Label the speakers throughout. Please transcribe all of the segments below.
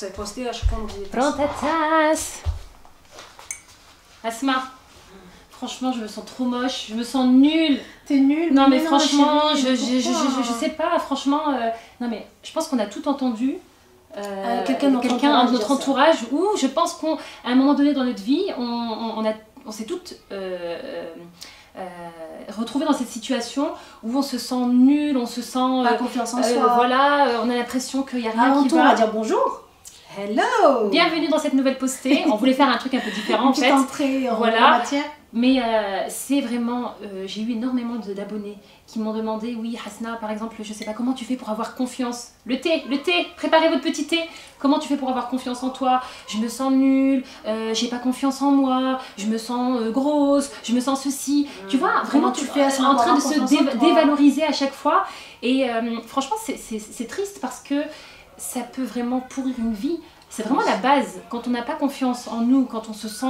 Speaker 1: ça est posté à chaque fois.
Speaker 2: Prends ta tasse. Asma, franchement, je me sens trop moche, je me sens nulle.
Speaker 1: T'es nulle.
Speaker 2: Non, mais franchement, je sais pas, franchement. Non, mais je pense qu'on a tout entendu. Quelqu'un de notre entourage où je pense qu'à un moment donné dans notre vie, on s'est toutes retrouvées dans cette situation où on se sent nul, on se sent
Speaker 1: pas confiance en soi.
Speaker 2: Voilà, on a l'impression qu'il n'y a rien qui va.
Speaker 1: On va dire bonjour. Hello.
Speaker 2: Bienvenue dans cette nouvelle postée. On voulait faire un truc un peu différent en fait.
Speaker 1: Une petite entrée en matière.
Speaker 2: Mais c'est vraiment, j'ai eu énormément d'abonnés qui m'ont demandé, oui Hasna par exemple, je sais pas comment tu fais pour avoir confiance. Le thé, préparez votre petit thé. Comment tu fais pour avoir confiance en toi? Je me sens nulle, j'ai pas confiance en moi, je me sens grosse, je me sens ceci. Tu vois, vraiment tu fais en train de se dévaloriser à chaque fois. Et franchement c'est triste parce que ça peut vraiment pourrir une vie. C'est vraiment la base. Quand on n'a pas confiance en nous, quand on se sent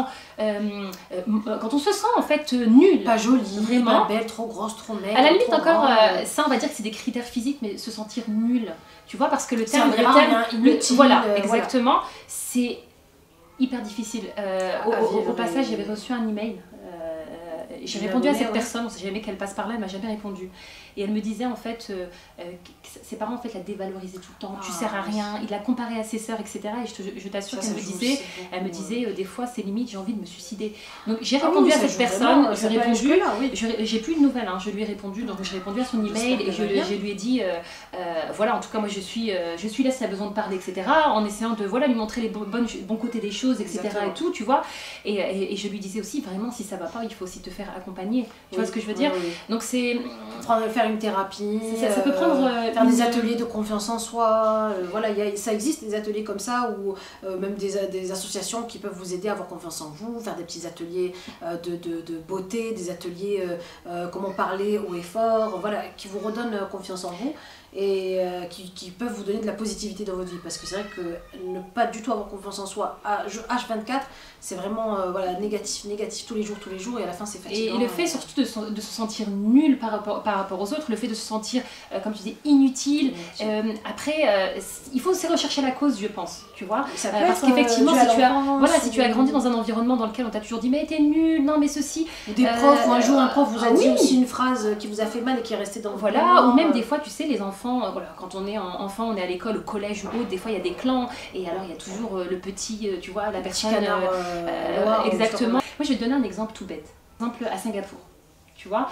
Speaker 2: en fait nul,
Speaker 1: pas jolie,
Speaker 2: vraiment,
Speaker 1: pas belle, trop grosse, trop maigre.
Speaker 2: À la limite encore, ça on va dire que c'est des critères physiques, mais se sentir nul, tu vois, parce que le terme,
Speaker 1: inutile,
Speaker 2: voilà, exactement, c'est hyper difficile. Au passage, j'avais reçu un email. J'ai répondu à cette personne, on sait jamais qu'elle passe par là, elle m'a jamais répondu. Et elle me disait en fait que ses parents en fait la dévalorisaient tout le temps, tu sers à rien, il l'a comparé à ses sœurs, etc. Et je t'assure qu'elle me disait, des fois c'est limite, j'ai envie de me suicider. Donc j'ai répondu à cette personne, j'ai plus de nouvelles, hein, je lui ai répondu, donc j'ai répondu à son email et je lui ai dit, voilà, en tout cas moi je suis là si elle a besoin de parler, etc. En essayant de lui montrer les bons côtés des choses, etc. et tout, tu vois. Et je lui disais aussi, vraiment si ça va pas, il faut aussi te faire accompagner, tu vois ce que je veux dire. Donc c'est
Speaker 1: faire une thérapie,
Speaker 2: ça peut prendre
Speaker 1: faire des ateliers de confiance en soi, voilà, ça existe des ateliers comme ça ou même des associations qui peuvent vous aider à avoir confiance en vous, faire des petits ateliers de beauté, des ateliers comment parler haut et fort, voilà, qui vous redonnent confiance en vous et qui peuvent vous donner de la positivité dans votre vie, parce que c'est vrai que ne pas du tout avoir confiance en soi à H24, c'est vraiment voilà, négatif tous les jours et à la fin c'est fatigant.
Speaker 2: Et le fait surtout de se sentir nul par rapport aux autres, le fait de se sentir, comme tu dis, inutile. Après, il faut aussi rechercher la cause, je pense, tu vois. Parce qu'effectivement, si tu as grandi dans un environnement dans lequel on t'a toujours dit mais t'es nul, non mais ceci.
Speaker 1: Ou des profs, ou un jour un prof vous a dit aussi une phrase qui vous a fait mal et qui est restée dans vous.
Speaker 2: Voilà, ou même des fois, tu sais, les enfants, voilà, quand on est enfant, on est à l'école, au collège ou autre, des fois il y a des clans, et alors il y a toujours le petit, tu vois, la personne. Exactement. Moi je vais te donner un exemple tout bête. Par exemple à Singapour, tu vois.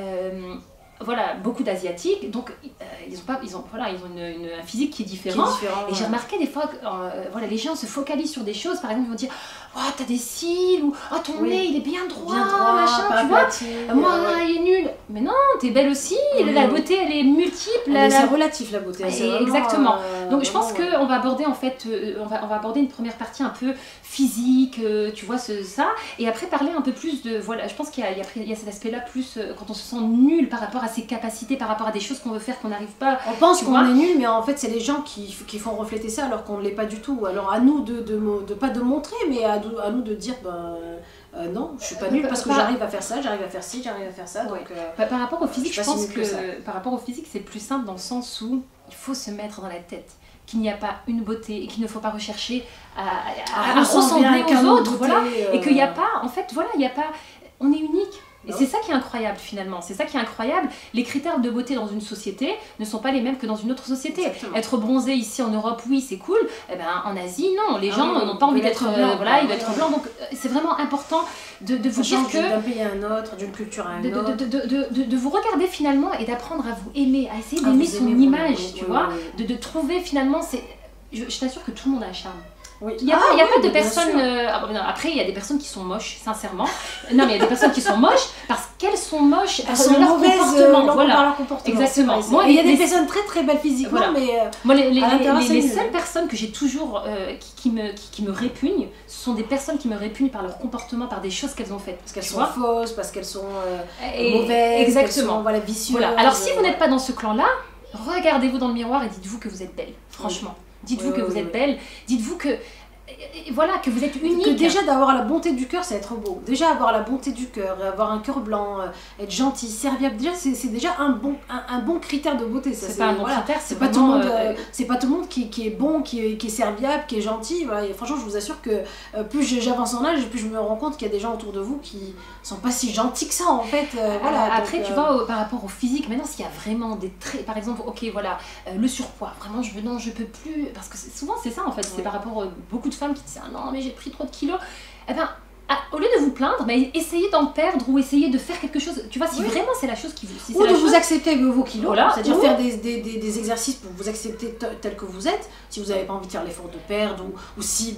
Speaker 2: Voilà, beaucoup d'asiatiques, donc ils ont un physique qui est différent. Et j'ai remarqué des fois que voilà, les gens se focalisent sur des choses, par exemple ils vont dire oh t'as des cils, ou oh ton nez il est bien droit, machin, tu vois, moi il est nul. Mais non, t'es belle aussi, la beauté elle est multiple.
Speaker 1: C'est relatif la beauté.
Speaker 2: Exactement. Donc je pense qu'on va aborder en fait, on va aborder une première partie un peu physique, tu vois, ça, et après parler un peu plus de, voilà, je pense qu'il y a cet aspect là plus quand on se sent nul par rapport à ses capacités, par rapport à des choses qu'on veut faire qu'on n'arrive pas.
Speaker 1: On pense qu'on est nul, mais en fait c'est les gens qui font refléter ça alors qu'on ne l'est pas du tout. Alors à nous de pas de montrer, mais à nous de dire non, je suis pas nulle parce que j'arrive à faire ça, j'arrive à faire ci, j'arrive à faire ça. Donc,
Speaker 2: par rapport au physique, je pense que par rapport au physique c'est plus simple dans le sens où il faut se mettre dans la tête qu'il n'y a pas une beauté et qu'il ne faut pas rechercher à ressembler aux autres, voilà, et qu'il n'y a pas, en fait, voilà, il n'y a pas, on est unique. Et c'est ça qui est incroyable finalement, c'est ça qui est incroyable. Les critères de beauté dans une société ne sont pas les mêmes que dans une autre société. Exactement. Être bronzé ici en Europe, oui c'est cool, eh ben, en Asie non, les gens n'ont pas envie d'être blanc, voilà, ils veulent être blanc, donc c'est vraiment important de vous dire que...
Speaker 1: D'un pays à un autre, d'une culture à un autre.
Speaker 2: De vous regarder finalement et d'apprendre à vous aimer, à essayer d'aimer son image, tu vois, de trouver finalement, je t'assure que tout le monde a un charme. Il n'y a pas de personnes... après, il y a des personnes qui sont moches, sincèrement. Non, mais il y a des personnes qui sont moches parce qu'elles sont moches parce que leur comportement. Voilà, exactement.
Speaker 1: Il y a des personnes très très belles physiquement, mais...
Speaker 2: Moi, les seules personnes que j'ai toujours... qui me répugnent, ce sont des personnes qui me répugnent par leur comportement, par des choses qu'elles ont faites.
Speaker 1: Parce qu'elles sont fausses, parce qu'elles sont mauvaises,
Speaker 2: exactement.
Speaker 1: Voilà, vicieuses.
Speaker 2: Voilà. Alors, si vous n'êtes pas dans ce clan-là, regardez-vous dans le miroir et dites-vous que vous êtes belle, franchement. Dites-vous que vous êtes belle, dites-vous que voilà, que vous êtes unique.
Speaker 1: Que déjà d'avoir la bonté du cœur, c'est être beau. Déjà avoir la bonté du cœur, avoir un cœur blanc, être gentil, serviable, déjà c'est déjà un bon critère de beauté.
Speaker 2: C'est pas un bon critère,
Speaker 1: c'est pas, pas tout le monde qui est bon, qui est serviable, qui est gentil. Voilà. Et franchement, je vous assure que plus j'avance en âge, plus je me rends compte qu'il y a des gens autour de vous qui sont pas si gentils que ça en fait. Voilà,
Speaker 2: après, tu vois, par rapport au physique, maintenant s'il y a vraiment des traits, par exemple, ok, voilà, le surpoids, vraiment, je peux plus, parce que souvent c'est ça en fait, c'est par rapport à beaucoup de femmes qui disent ah non mais j'ai pris trop de kilos, eh ben au lieu de vous plaindre, mais essayez d'en perdre ou essayez de faire quelque chose, tu vois, si vraiment c'est la chose qui vous... Si
Speaker 1: ou de vous accepter avec vos kilos, voilà, c'est-à-dire faire des exercices pour vous accepter tel que vous êtes, si vous n'avez pas envie de faire l'effort de perdre, ou si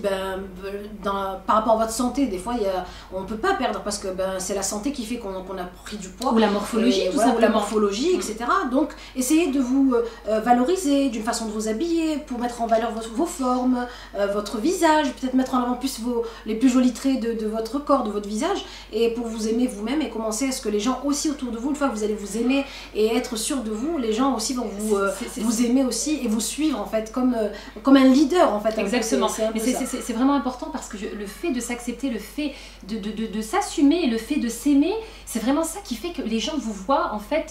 Speaker 1: par rapport à votre santé, des fois on ne peut pas perdre parce que c'est la santé qui fait qu'on a pris du poids.
Speaker 2: Ou la morphologie, tout simplement.
Speaker 1: Ou la morphologie, etc. Donc essayez de vous valoriser d'une façon de vous habiller, pour mettre en valeur vos formes, votre visage, peut-être mettre en avant plus les plus jolis traits de votre corps, de votre visage, et pour vous aimer vous-même et commencer à ce que les gens aussi autour de vous, une fois que vous allez vous aimer et être sûr de vous, les gens aussi vont vous aimer aussi et vous suivre en fait comme un leader en fait.
Speaker 2: Exactement. Mais c'est vraiment important parce que le fait de s'accepter, le fait de s'assumer, le fait de s'aimer, c'est vraiment ça qui fait que les gens vous voient en fait.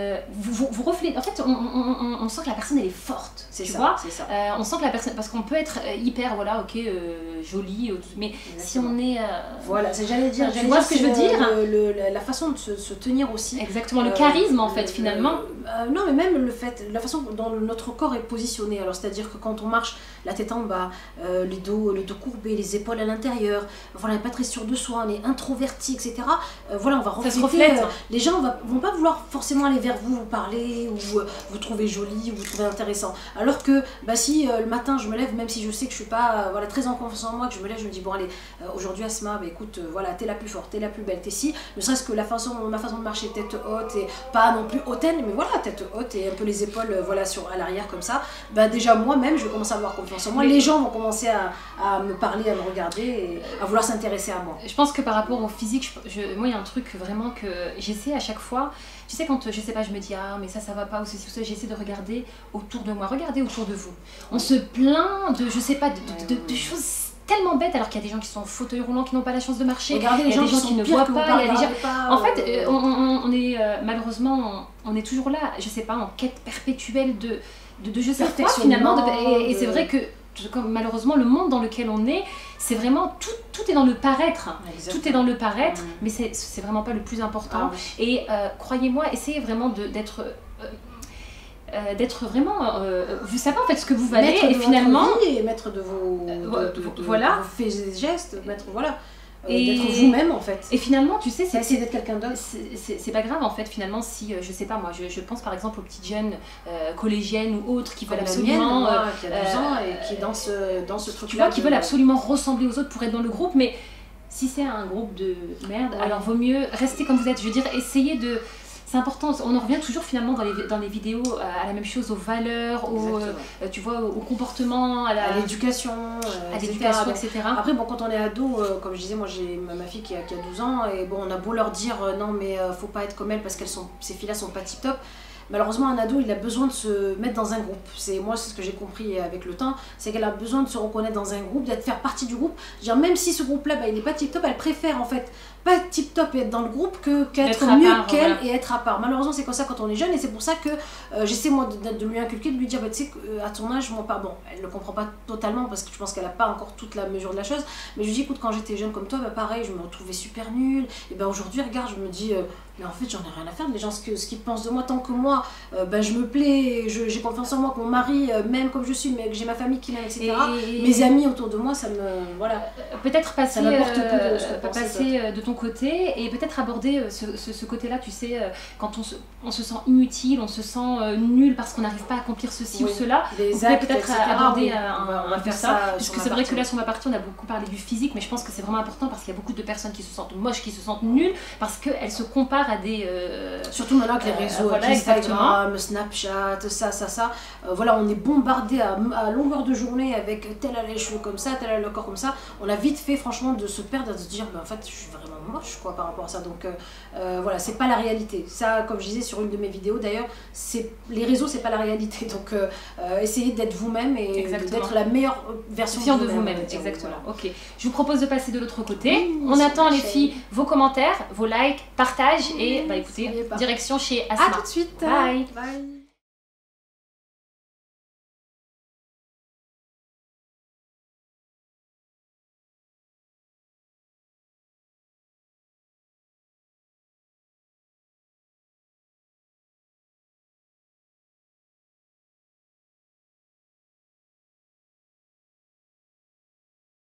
Speaker 2: Vous reflétez, en fait on sent que la personne elle est forte, tu vois, on sent que la personne, parce qu'on peut être hyper voilà ok jolie, mais exactement. Si on est
Speaker 1: voilà, j'allais dire,
Speaker 2: tu vois ce que je veux dire,
Speaker 1: la façon de se tenir aussi,
Speaker 2: exactement, le charisme en fait finalement,
Speaker 1: non mais même le fait, la façon dont notre corps est positionné, alors c'est à dire que quand on marche la tête en bas, le dos courbé, les épaules à l'intérieur, voilà, on n'est pas très sûr de soi, on est introverti, etc. Voilà, on va refléter, les gens vont pas vouloir forcément aller vers vous parler, ou vous trouver jolie, ou vous trouver intéressant. Alors que si le matin je me lève, même si je sais que je suis pas très en confiance en moi, que je me lève, je me dis bon allez, aujourd'hui Asma, écoute, voilà, t'es la plus forte, t'es la plus belle, t'es si, ne serait-ce que ma façon de marcher tête haute, et pas non plus hautaine, mais voilà, tête haute et un peu les épaules à l'arrière comme ça, déjà moi-même je vais commencer à avoir confiance en moi, les gens vont commencer à me parler, à me regarder, et à vouloir s'intéresser à moi.
Speaker 2: Je pense que par rapport au physique, moi il y a un truc vraiment que j'essaie à chaque fois. Tu sais, quand je sais pas, je me dis ah mais ça va pas, ou ceci ou ça, j'essaie de regarder autour de moi, regardez autour de vous. On se plaint de, je sais pas, de choses tellement bêtes, alors qu'il y a des gens qui sont en fauteuil roulant, qui n'ont pas la chance de marcher.
Speaker 1: Regardez les gens qui ne voient pas,
Speaker 2: en fait, on est malheureusement, on est toujours là, je sais pas, en quête perpétuelle de je sais pas finalement, et c'est vrai que malheureusement le monde dans lequel on est, c'est vraiment tout est dans le paraître. Exactement. Tout est dans le paraître, mais c'est vraiment pas le plus important. Et croyez-moi, essayez vraiment d'être vraiment, vous savez en fait ce que vous valez, et finalement
Speaker 1: et mettre de vos
Speaker 2: voilà,
Speaker 1: vos faits et gestes, mettre voilà. D'être vous-même en fait.
Speaker 2: Et finalement, tu sais,
Speaker 1: c'est essayer d'être quelqu'un d'autre.
Speaker 2: C'est pas grave en fait, finalement, si je sais pas moi, je pense par exemple aux petites jeunes collégiennes ou autres qui veulent absolument.
Speaker 1: Qui a 12 ans et qui est dans ce truc-là.
Speaker 2: Tu vois, qui veulent absolument ressembler aux autres pour être dans le groupe, mais si c'est un groupe de merde, alors vaut mieux rester comme vous êtes. Je veux dire, essayez de. C'est important, on en revient toujours finalement dans les vidéos à la même chose, aux valeurs, tu vois, au comportement, à l'éducation, etc.
Speaker 1: Après, bon, quand on est ado, comme je disais, moi j'ai ma fille qui a 12 ans, et bon, on a beau leur dire non mais faut pas être comme elle parce que ces filles-là sont pas tip-top. Malheureusement, un ado, il a besoin de se mettre dans un groupe. C'est ce que j'ai compris avec le temps, c'est qu'elle a besoin de se reconnaître dans un groupe, faire partie du groupe. Même si ce groupe-là, il n'est pas tip-top, elle préfère en fait pas être tip-top et être dans le groupe qu'être mieux qu'elle et être à part. Malheureusement, c'est comme ça quand on est jeune, et c'est pour ça que j'essaie moi de lui inculquer, de lui dire, tu sais, à ton âge, moi, bon, elle ne comprend pas totalement parce que je pense qu'elle n'a pas encore toute la mesure de la chose, mais je lui dis, écoute, quand j'étais jeune comme toi, pareil, je me retrouvais super nulle, et aujourd'hui, regarde, je me dis, mais en fait, j'en ai rien à faire de les gens, ce qu'ils pensent de moi, tant que moi, je me plais, j'ai confiance en moi, que mon mari, même comme je suis, mais que j'ai ma famille qui m'aime, etc. Mes amis autour de moi, ça me, voilà.
Speaker 2: Peut-être passer de ton côté, et peut-être aborder ce côté-là, tu sais, quand on se sent inutile, on se sent nul parce qu'on n'arrive pas à accomplir ceci ou cela, on pourrait peut-être aborder on va faire ça, puisque c'est vrai que là, sur ma partie, on a beaucoup parlé du physique, mais je pense que c'est vraiment important parce qu'il y a beaucoup de personnes qui se sentent moches, qui se sentent nulles, parce qu'elles se comparent à des...
Speaker 1: Surtout maintenant avec les réseaux, voilà, Instagram, Snapchat, ça, voilà, on est bombardé à longueur de journée avec tel a les cheveux comme ça, tel a le corps comme ça, on a vite fait franchement de se perdre, de se dire, en fait, je suis vraiment moche quoi par rapport à ça. Donc voilà, c'est pas la réalité. Ça, comme je disais sur une de mes vidéos d'ailleurs, les réseaux c'est pas la réalité. Donc essayez d'être vous-même et d'être la meilleure version
Speaker 2: de vous-même. Exactement. Voilà. Ok. Je vous propose de passer de l'autre côté. On attend les filles vos commentaires, vos likes, partages et bah écoutez, direction chez Asma.
Speaker 1: À tout de suite.
Speaker 2: Bye.
Speaker 1: Bye.